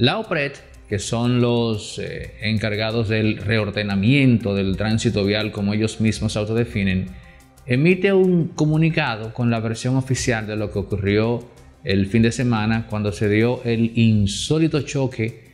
La OPRED, que son los encargados del reordenamiento del tránsito vial, como ellos mismos se autodefinen, emite un comunicado con la versión oficial de lo que ocurrió el fin de semana cuando se dio el insólito choque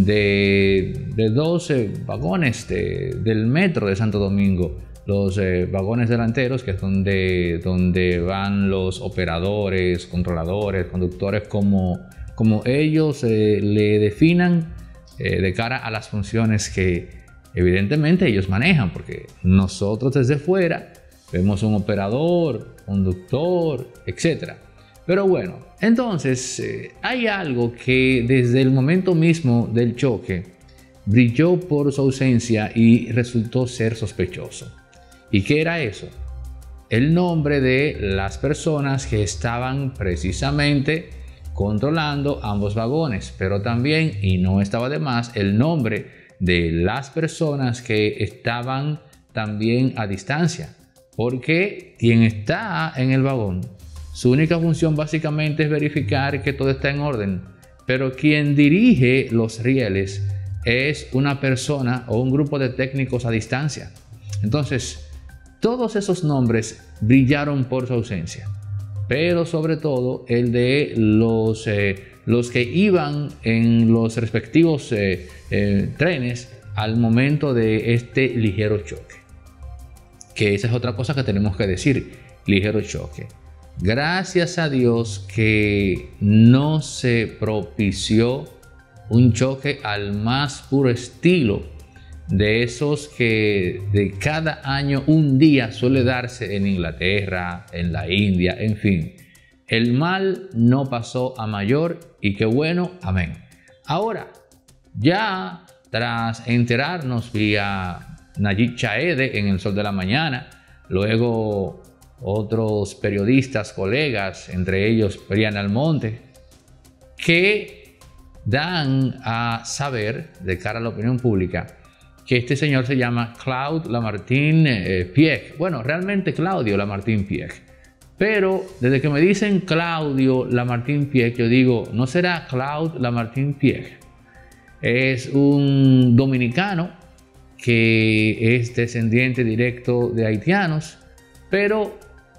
de 12 vagones del metro de Santo Domingo. Los vagones delanteros, que es donde van los operadores, controladores, conductores, como ellos le definan, de cara a las funciones que evidentemente ellos manejan, porque nosotros desde fuera vemos un operador, conductor, etc. Pero bueno, entonces hay algo que desde el momento mismo del choque brilló por su ausencia y resultó ser sospechoso. ¿Y qué era eso? El nombre de las personas que estaban precisamente controlando ambos vagones, pero también, y no estaba de más, el nombre de las personas que estaban también a distancia, porque quien está en el vagón, su única función básicamente es verificar que todo está en orden, pero quien dirige los rieles es una persona o un grupo de técnicos a distancia. Entonces, todos esos nombres brillaron por su ausencia, pero sobre todo el de los que iban en los respectivos trenes al momento de este ligero choque. Que esa es otra cosa que tenemos que decir, ligero choque. Gracias a Dios que no se propició un choque al más puro estilo de esos que de cada año un día suele darse en Inglaterra, en la India, en fin. El mal no pasó a mayor y qué bueno, amén. Ahora, ya tras enterarnos vía Nayib Chaede en El Sol de la Mañana, luego otros periodistas, colegas, entre ellos Brian Almonte, que dan a saber de cara a la opinión pública que este señor se llama Claude Lamartine Piech. Bueno, realmente Claudio Lamartine Piech. Pero desde que me dicen Claudio Lamartine Piech, yo digo, ¿no será Claude Lamartine Piech? Es un dominicano que es descendiente directo de haitianos, pero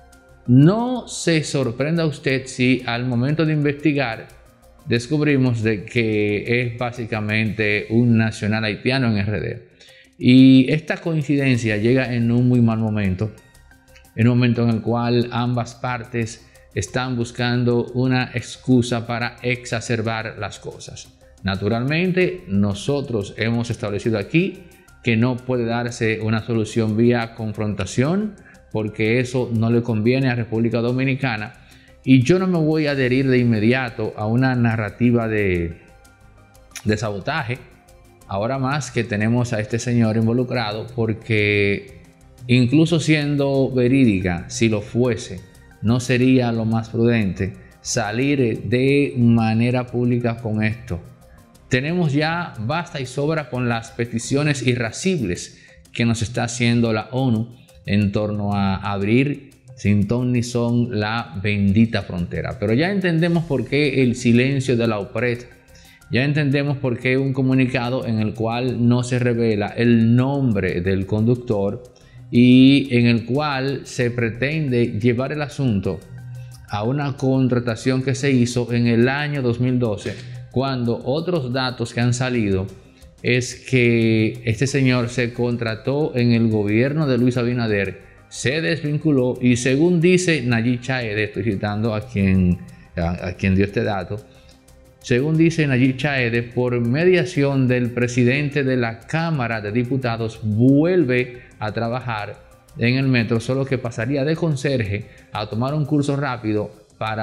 no se sorprenda usted si al momento de investigar descubrimos de que es básicamente un nacional haitiano en RD. Y esta coincidencia llega en un muy mal momento, en un momento en el cual ambas partes están buscando una excusa para exacerbar las cosas. Naturalmente, nosotros hemos establecido aquí que no puede darse una solución vía confrontación, porque eso no le conviene a República Dominicana. Y yo no me voy a adherir de inmediato a una narrativa de sabotaje, ahora más que tenemos a este señor involucrado, porque incluso siendo verídica, si lo fuese, no sería lo más prudente salir de manera pública con esto. Tenemos ya basta y sobra con las peticiones irascibles que nos está haciendo la ONU en torno a abrir sin ton ni son la bendita frontera. Pero ya entendemos por qué el silencio de la OPRED, ya entendemos por qué un comunicado en el cual no se revela el nombre del conductor y en el cual se pretende llevar el asunto a una contratación que se hizo en el año 2012, cuando otros datos que han salido es que este señor se contrató en el gobierno de Luis Abinader, se desvinculó y según dice Nayib Chaede, estoy citando a quien dio este dato, según dice Nayib Chaede, por mediación del presidente de la Cámara de Diputados, vuelve a trabajar en el metro, solo que pasaría de conserje a tomar un curso rápido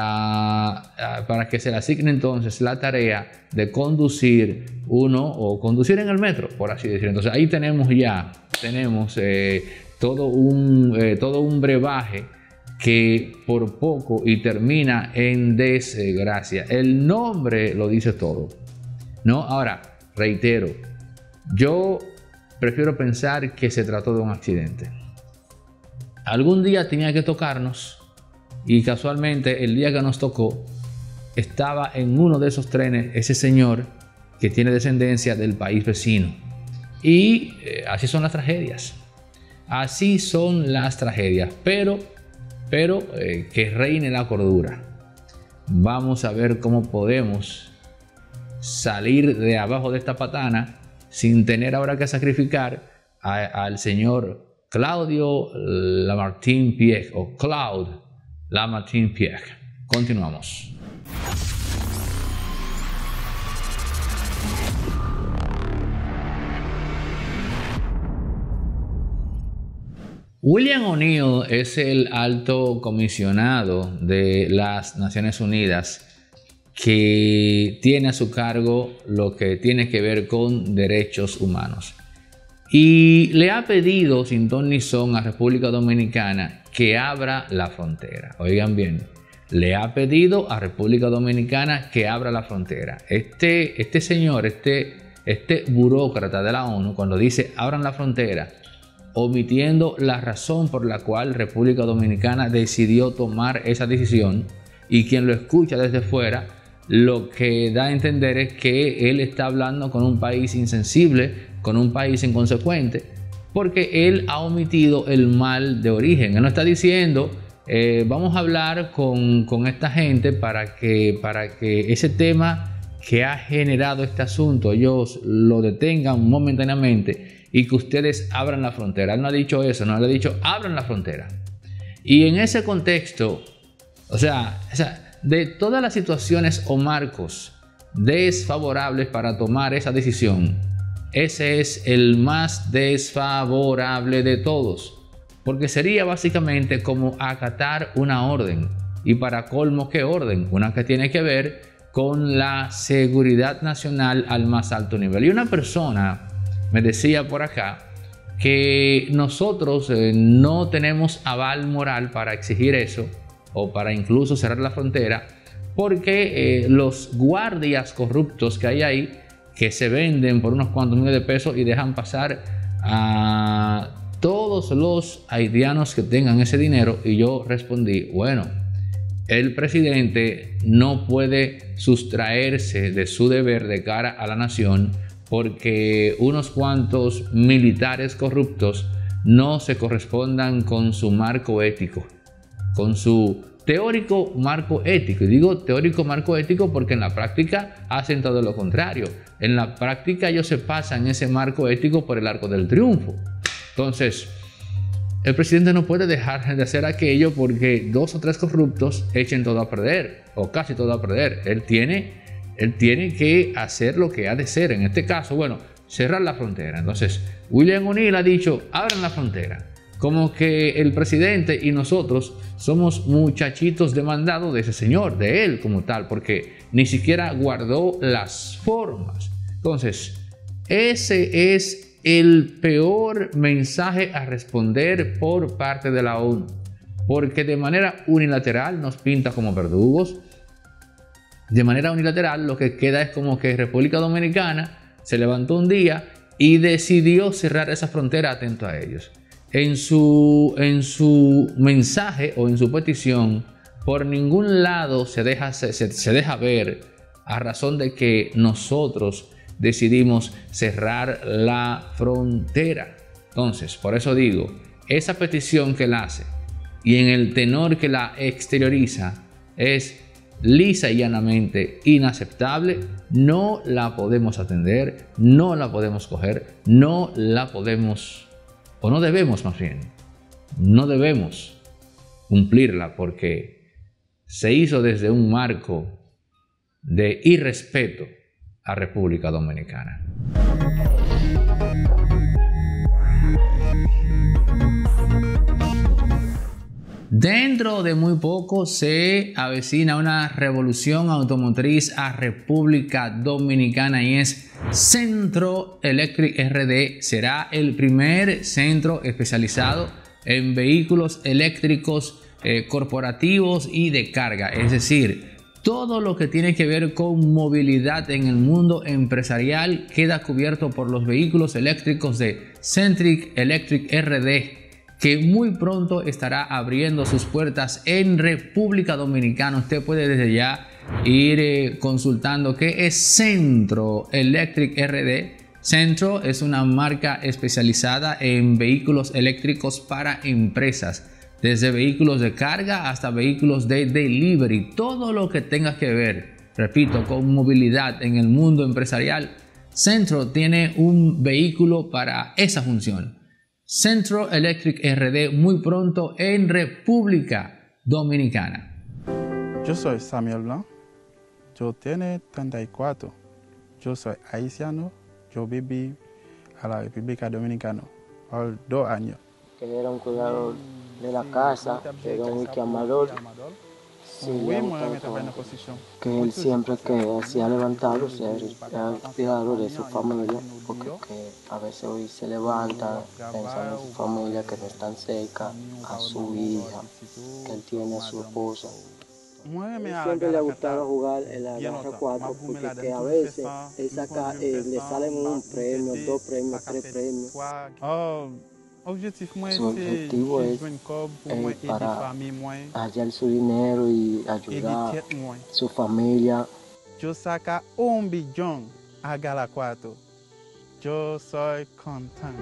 para que se le asigne entonces la tarea de conducir conducir en el metro, por así decirlo. Entonces ahí tenemos todo un brebaje que por poco y termina en desgracia. El nombre lo dice todo, ¿no? Ahora, reitero, yo prefiero pensar que se trató de un accidente. Algún día tenía que tocarnos y casualmente el día que nos tocó estaba en uno de esos trenes ese señor que tiene descendencia del país vecino. Y así son las tragedias. Así son las tragedias. Pero que reine la cordura. Vamos a ver cómo podemos salir de abajo de esta patana sin tener ahora que sacrificar al señor Claudio Lamartine-Piech o Claude Lamartine-Piech. Continuamos. William O'Neill es el alto comisionado de las Naciones Unidas que tiene a su cargo lo que tiene que ver con derechos humanos. Y le ha pedido sin ton ni son a República Dominicana que abra la frontera. Oigan bien, le ha pedido a República Dominicana que abra la frontera. Este señor, este burócrata de la ONU, cuando dice abran la frontera, omitiendo la razón por la cual República Dominicana decidió tomar esa decisión, y quien lo escucha desde fuera lo que da a entender es que él está hablando con un país insensible, con un país inconsecuente, porque él ha omitido el mal de origen. Él no está diciendo vamos a hablar con esta gente para que ese tema que ha generado este asunto ellos lo detengan momentáneamente y que ustedes abran la frontera. Él no ha dicho eso, no le ha dicho abran la frontera. Y en ese contexto, o sea, de todas las situaciones o marcos desfavorables para tomar esa decisión, ese es el más desfavorable de todos, porque sería básicamente como acatar una orden. Y para colmo, ¿qué orden? Una que tiene que ver con la seguridad nacional al más alto nivel. Y una persona me decía por acá que nosotros no tenemos aval moral para exigir eso o para incluso cerrar la frontera, porque los guardias corruptos que hay ahí, que se venden por unos cuantos miles de pesos y dejan pasar a todos los haitianos que tengan ese dinero. Y yo respondí, bueno, el presidente no puede sustraerse de su deber de cara a la nación porque unos cuantos militares corruptos no se correspondan con su marco ético, con su teórico marco ético. Y digo teórico marco ético porque en la práctica hacen todo lo contrario. En la práctica ellos se pasan ese marco ético por el arco del triunfo. Entonces, el presidente no puede dejar de hacer aquello porque 2 o 3 corruptos echen todo a perder, o casi todo a perder. Él tiene que hacer lo que ha de ser. En este caso, bueno, cerrar la frontera. Entonces, William O'Neill ha dicho, abran la frontera. Como que el presidente y nosotros somos muchachitos demandados de ese señor, de él como tal, porque ni siquiera guardó las formas. Entonces, ese es el peor mensaje a responder por parte de la ONU, porque de manera unilateral nos pinta como verdugos. De manera unilateral lo que queda es como que República Dominicana se levantó un día y decidió cerrar esa frontera atento a ellos. En su mensaje o en su petición, por ningún lado se deja ver a razón de que nosotros decidimos cerrar la frontera. Entonces, por eso digo, esa petición que él hace y en el tenor que la exterioriza es lisa y llanamente inaceptable. No la podemos atender, no la podemos coger, no la podemos, o no debemos más bien, no debemos cumplirla porque se hizo desde un marco de irrespeto a República Dominicana. Dentro de muy poco se avecina una revolución automotriz a República Dominicana y es Centro Electric RD. Será el primer centro especializado en vehículos eléctricos corporativos y de carga, es decir, todo lo que tiene que ver con movilidad en el mundo empresarial queda cubierto por los vehículos eléctricos de Centric Electric RD, que muy pronto estará abriendo sus puertas en República Dominicana. Usted puede desde ya ir consultando qué es Centro Electric RD. Centro es una marca especializada en vehículos eléctricos para empresas, desde vehículos de carga hasta vehículos de delivery, todo lo que tenga que ver, repito, con movilidad en el mundo empresarial. Centro tiene un vehículo para esa función. Centro Electric RD, muy pronto en República Dominicana. Yo soy Samuel Blanc, yo tengo 34, yo soy haitiano, yo viví a la República Dominicana por 2 años. Que era un cuidador de la casa, era un amador. Sí, que él siempre que hacía levantarlos, era cuidador de su familia, porque que a veces hoy se levanta pensando en su familia, que no están cerca, a su hija, que él tiene a su esposa. Siempre le ha gustado jugar en la garra 4 porque que a veces él saca, le salen un premio, 2 premios, 3 premios. Su objetivo es para hallar su dinero y ayudar a su familia. Yo saca 1 billón a Gala 4. Yo soy contento.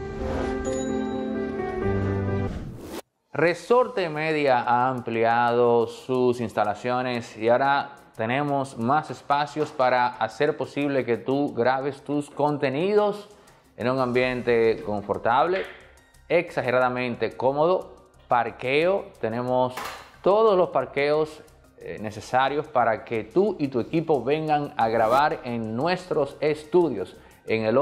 Resorte Media ha ampliado sus instalaciones y ahora tenemos más espacios para hacer posible que tú grabes tus contenidos en un ambiente confortable, exageradamente cómodo. Parqueo, tenemos todos los parqueos necesarios para que tú y tu equipo vengan a grabar en nuestros estudios. En el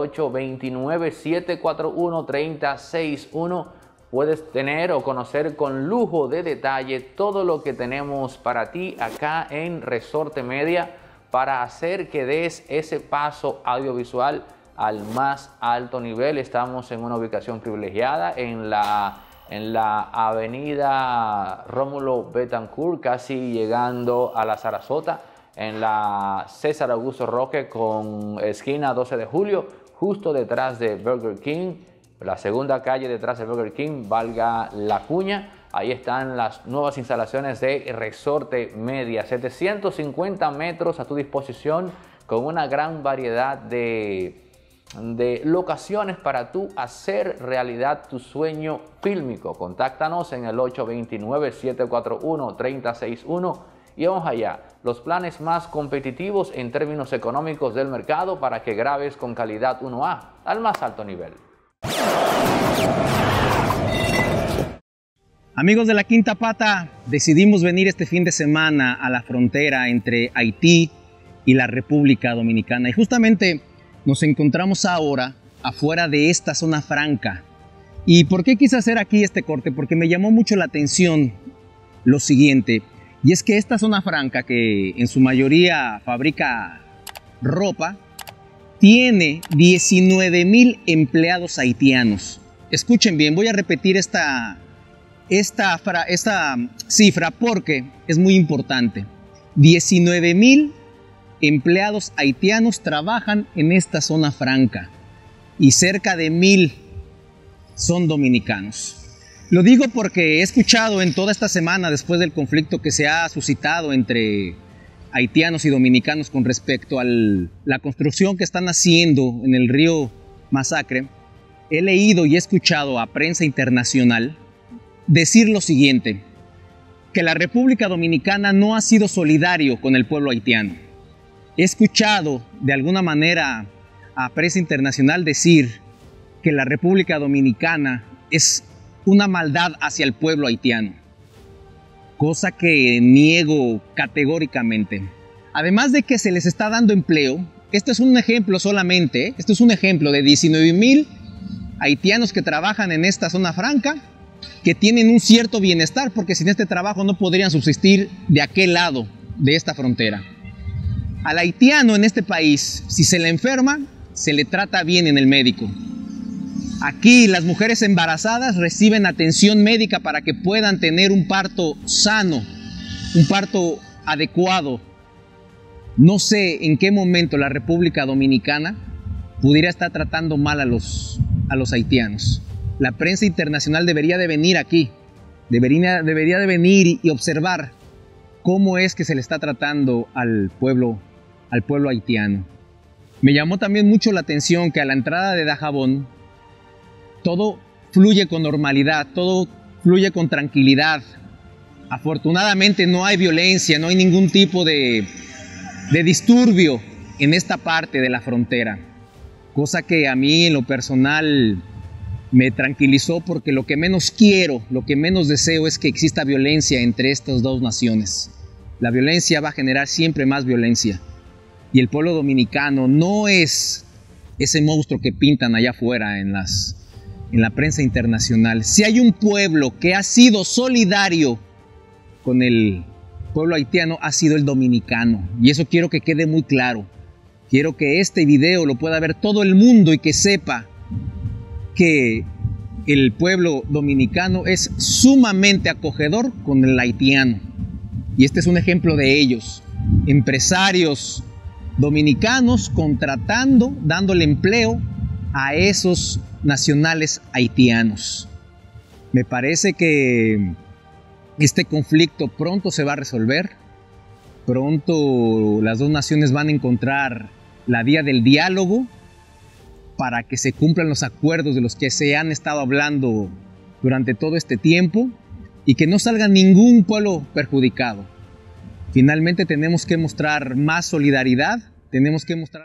829-741-3061 puedes tener o conocer con lujo de detalle todo lo que tenemos para ti acá en Resorte Media para hacer que des ese paso audiovisual al más alto nivel. Estamos en una ubicación privilegiada en la avenida Rómulo Betancourt, casi llegando a la Sarasota, en la César Augusto Roque con esquina 12 de julio, justo detrás de Burger King, la segunda calle detrás de Burger King, valga la cuña. Ahí están las nuevas instalaciones de Resorte Media, 750 metros a tu disposición con una gran variedad de locaciones para tú hacer realidad tu sueño fílmico. Contáctanos en el 829-741-3061 y vamos allá. Los planes más competitivos en términos económicos del mercado para que grabes con calidad 1A al más alto nivel. Amigos de La Quinta Pata, decidimos venir este fin de semana a la frontera entre Haití y la República Dominicana y justamente nos encontramos ahora afuera de esta zona franca. ¿Y por qué quise hacer aquí este corte? Porque me llamó mucho la atención lo siguiente, y es que esta zona franca, que en su mayoría fabrica ropa, tiene 19,000 empleados haitianos. Escuchen bien, voy a repetir esta cifra porque es muy importante. 19,000 empleados haitianos trabajan en esta zona franca y cerca de 1,000 son dominicanos. Lo digo porque he escuchado en toda esta semana, después del conflicto que se ha suscitado entre haitianos y dominicanos con respecto a la construcción que están haciendo en el río Masacre, he leído y he escuchado a prensa internacional decir lo siguiente, que la República Dominicana no ha sido solidario con el pueblo haitiano. He escuchado de alguna manera a prensa internacional decir que la República Dominicana es una maldad hacia el pueblo haitiano, cosa que niego categóricamente. Además de que se les está dando empleo, este es un ejemplo solamente, esto es un ejemplo de 19,000 haitianos que trabajan en esta zona franca, que tienen un cierto bienestar, porque sin este trabajo no podrían subsistir de aquel lado de esta frontera. Al haitiano en este país, si se le enferma, se le trata bien en el médico. Aquí las mujeres embarazadas reciben atención médica para que puedan tener un parto sano, un parto adecuado. No sé en qué momento la República Dominicana pudiera estar tratando mal a los haitianos. La prensa internacional debería de venir aquí, debería de venir y observar cómo es que se le está tratando al pueblo haitiano. Me llamó también mucho la atención que a la entrada de Dajabón todo fluye con normalidad, todo fluye con tranquilidad. Afortunadamente no hay violencia, no hay ningún tipo de disturbio en esta parte de la frontera, cosa que a mí en lo personal me tranquilizó, porque lo que menos quiero, lo que menos deseo es que exista violencia entre estas dos naciones. La violencia va a generar siempre más violencia, y el pueblo dominicano no es ese monstruo que pintan allá afuera en la prensa internacional. Si hay un pueblo que ha sido solidario con el pueblo haitiano, ha sido el dominicano, y eso quiero que quede muy claro. Quiero que este video lo pueda ver todo el mundo y que sepa que el pueblo dominicano es sumamente acogedor con el haitiano. Y este es un ejemplo de ellos. Empresarios dominicanos contratando, dándole empleo a esos nacionales haitianos. Me parece que este conflicto pronto se va a resolver. Pronto las dos naciones van a encontrar la vía del diálogo para que se cumplan los acuerdos de los que se han estado hablando durante todo este tiempo y que no salga ningún pueblo perjudicado. Finalmente tenemos que mostrar más solidaridad, tenemos que mostrar...